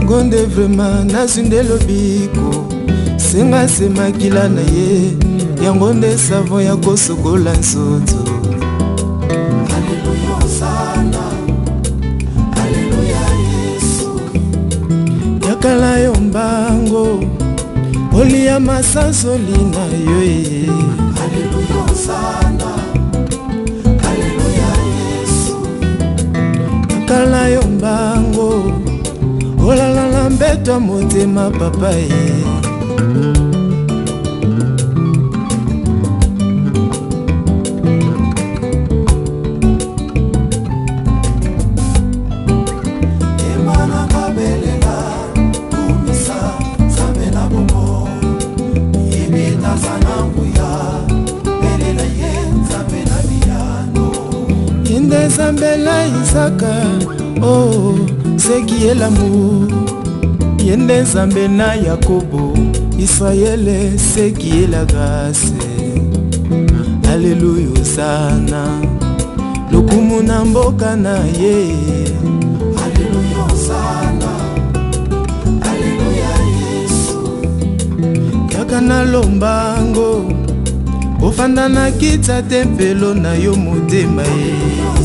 ngonde vraiment nazwinde lobiko senga semakila na ye yango nde savon ya kosokola nzoto. Alleluya sana, alleluya Yesu. Yakala yo mbango olia masasoli na yo ye. Alleluya sana, alleluya Yesu. Yakala yo mbango olalala mbeto motema papa ye. Zambela Isaka, oh, c'est qui est l'amour. Yende Zambena Yakobo, Israël, c'est qui est la grâce. Alléluia sana, lokumu na mboka na ye. Alléluia sana, alléluia Yesu. Kaka na lombango, ofanda na kita tempelo na yo motema ye.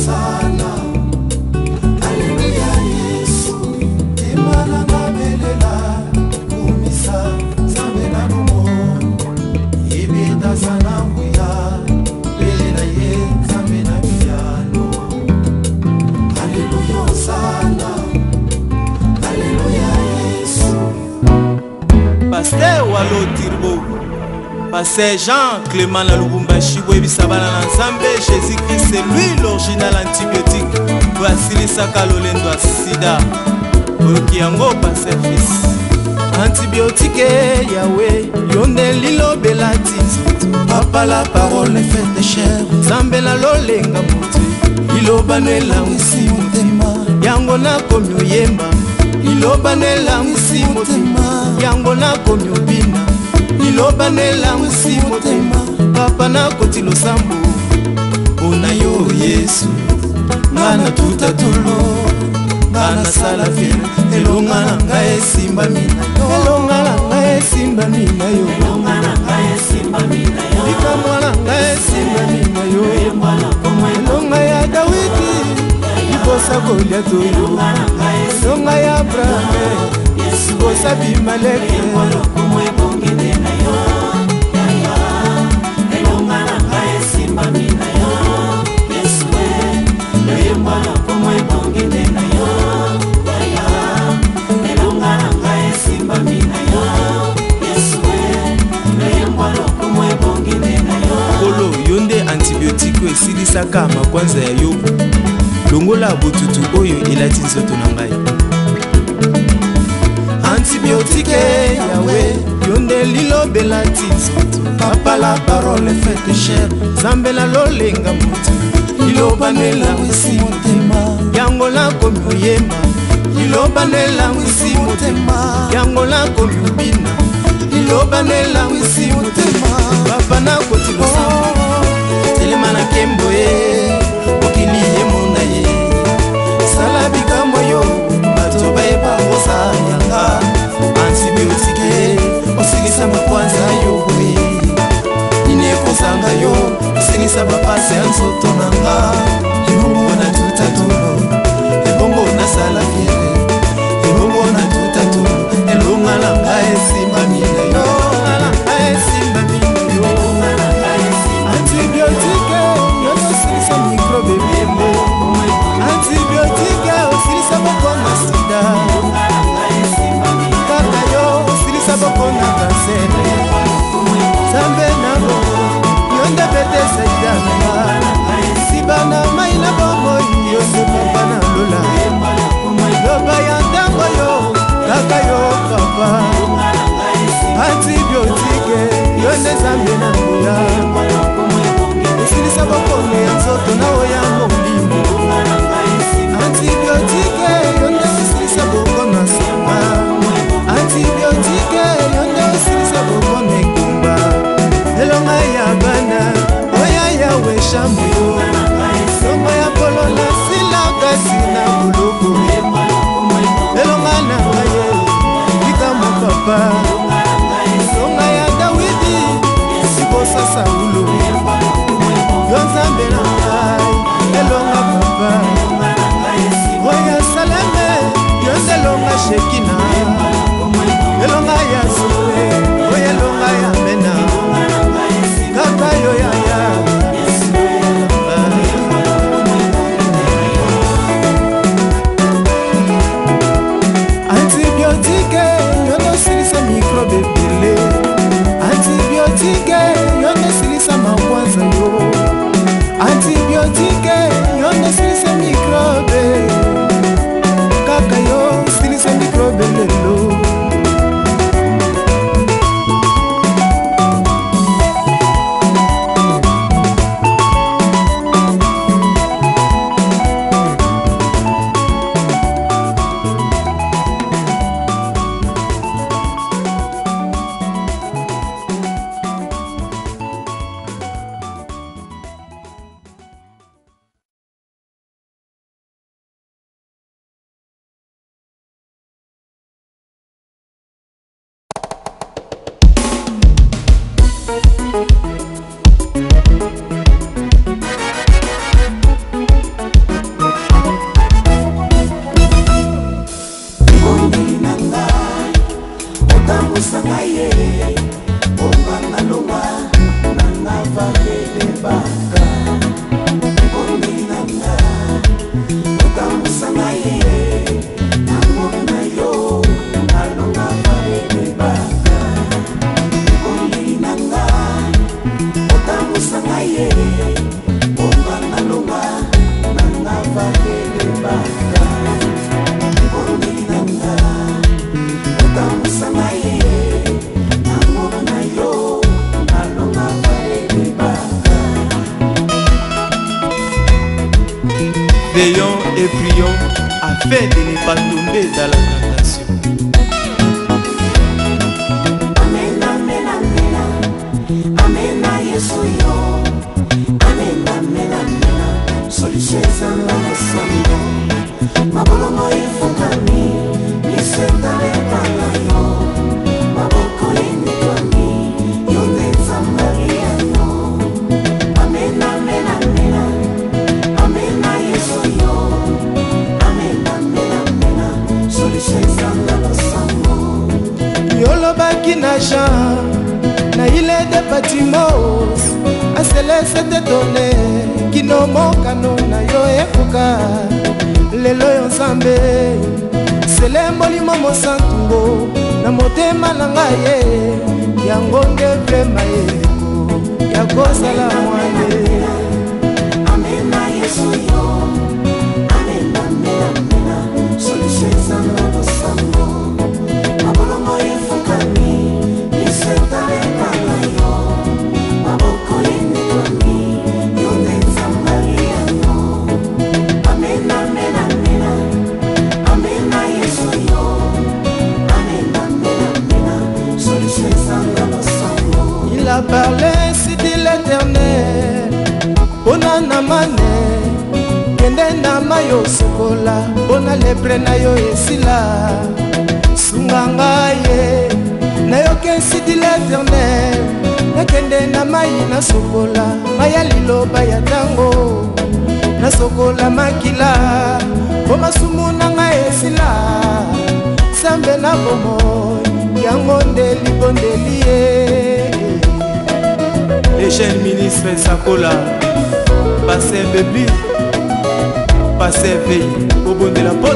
Pasteur Walo Tirbo, Pasteur Jean Clément na Lubumbashi, Webisabana na Nzambe, Jésus-Christ c'est lui l'original antibiotique. Voici Saka Lolendo Sida, Okiango Pasteur Fils. Antibiotique Yahweh, yonde lilo belati. Papa la parole est faite chair. Nzambe na lolenga moto, liloba nwela wisi motema. Yango na komi oyemba, liloba nwela wisi motema. Yango na komi obina, liloba nwela wisi motema. Papa na koti losambo, ona yo Yesu. Ngana tuta tolo, ngana sala fere. Elonga na ngai esimba mina yo, elonga na ngai esimba mina yo, elonga na ngai esimba mina yo, likamwa na ngai esimba mina yo, elonga ya Dawidi, libosa Goliath oyo, elonga ya Abraham, libosa Abimeleki, elonga na ngai esimba mina yo, Yesu loyemba lokomo ebongi nde na yo. Kolo yonde antibiotique esilisaka makwanza ya yobu longola bututu oyo elati nzoto na ngai. Antibiotique Yahweh yonde lilobelati nzoto. Papa la parole faite chair, Nzambe na lolenga moto, liloba nwela wisi motema. Yango na komi oyemba, liloba nwela wisi motema. Yango na komi obina, liloba nwela wisi motema. Papa na koti losambo, telema na kembo ye, okili ye mona ye. Sala bikambo yo, bato bayeba kosa yanga. Antibiotique osigisa makwanza yo we, ine kozanga yo osigisa bapase ya nzoto nanga. Ebongo na tuta tolo, ebongo na sala fiere, ebongo na tuta tolo, elonga na ngai esimba mina yo, elonga na ngai esimba mina yo. Antibiotique yo osigisa microbe bembe, antibiotique osigisa bokona sida, kaka yo osigisa bokona kansere. Nzambe na bongo yonde pete sida nanga, sibana mai na bongo yonde papa na lola, loba ya ntango yo kaka yo papa. Antibiotique yonde Nzambe na nguya, esilisa bokone ya nzoto na oya molimo. Antibiotique yonde esilisa bokona sima, antibiotique yonde esilisa bokona ekumba. Elonga ya bana oya yawe shambo yo, elonga ya polo na sila kasi na buloko. Elonga na ngaye Ombanga longa nanga valele baka Ombinanga Otambusa ye Namona yo Nalonga valele baka Ombinanga Otambusa ye Ombanga longa nanga valele baka Ombinanga Otambusa ye Namona yo Nalonga valele baka Veillons et prions afin de ne pas tomber dans la tentation. Amen, amen, amen, amen, Yesu yo. Amen, amen, amen, solution zanga masambo. Mabolongo efukami, nisetale pala yo. Maboko yenitwami, yonde nzambari no. Amen, amen, amen, amen, Yesu yo. Amen, amen, amen, solution zanga masambo. Yolobaki na Jean na ile de Patmos aselese te donné kino mokano na yo ekoka lelo yo Nzambe selemboli momo santungo na motema na ngai ye yango nde vrema yeko ya kozala mwane. Amen, Yesu yo. Amen, amen, amen, solution zanga masambo. Mabolongo efukami, nisetale pala yo. Maboko yenitwami, yonde nzambari no. Amen, amen, amen, amen, Yesu yo. Amen, amen, amen, solution zanga masambo. Il a parlé, si dit l'Éternel, pona na mane, kende na mayo sokola, pona lepre na yo esila, sunganga ye, na yo kensi dit l'Éternel, na kende na mayi na sokola, maya liloba ya tango, na sokola makila, poma sumu na nga esila, sambe na bomo, yango nde libondeli ye. Les jeunes ministres Sakola, Pasteur Bébli, Pasteur Veille, au bon de la